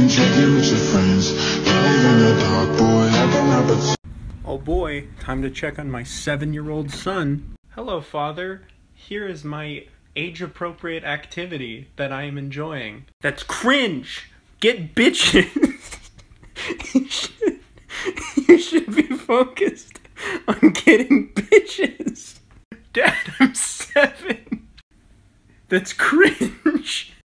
drinking with your friends. Live in the dark, boy, have an opportunity. Oh boy, time to check on my 7-year-old son. Hello, father. Here is my age-appropriate activity that I am enjoying. That's cringe! Get bitches! You should be focused on getting bitches. Dad, I'm 7. That's cringe.